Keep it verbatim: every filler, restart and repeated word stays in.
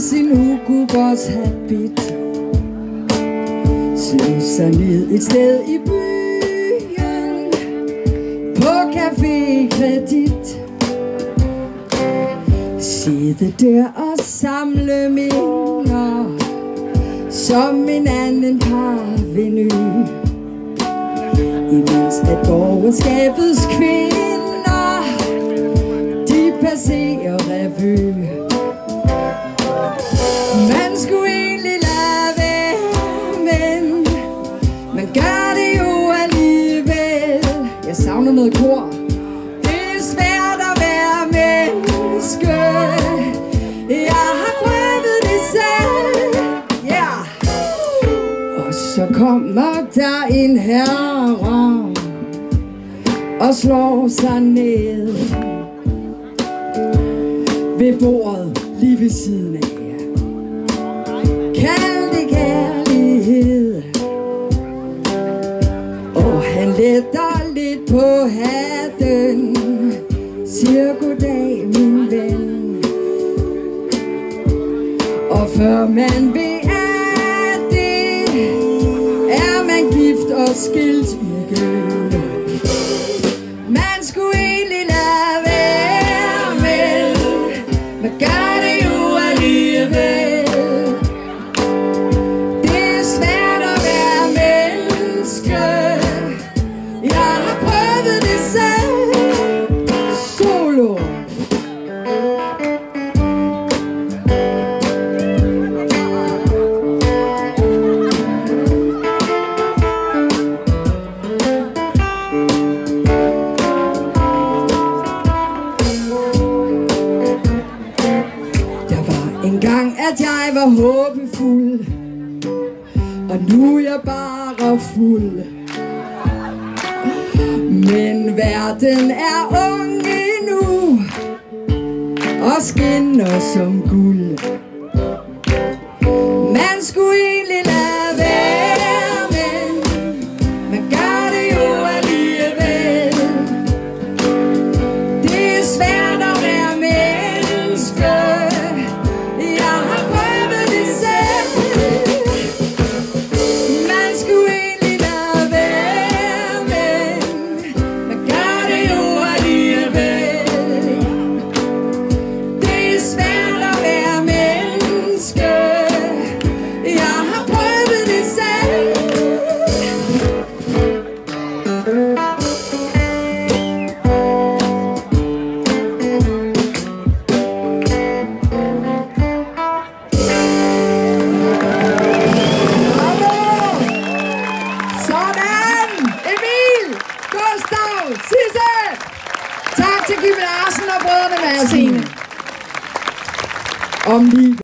sin Hugo Boss habit, slog sig ned et sted i byen på Café Kredit. Sidde der og samle minder som en anden parvenu, imens at borgerskabets kvinder de passerer revy. Man skulle egentlig lade være, men man gør det jo alligevel. Jeg savner noget kor. Det er svært at være menneske. Jeg har prøvet det selv, yeah. Og så kommer der en herre og slår sig ned ved bordet lige ved siden af. Kald det kærlighed. Og han letter lidt på hatten, siger goddag min ven. Og før man ved at det, er man gift og skilt igen. Man skulle egentlig lade være, men man gør det jo alligevel. Det er svært at være menneske. Jeg har prøvet det selv. Solo. En gang at jeg var håbefuld, og nu er jeg bare fuld. Men verden er ung endnu og skinner som guld. Man skulle egentlig lade være, men man gør det jo alligevel. Det er svært at være menneske. Tak til Kim Larsen og brødrene Madsen. Om livet.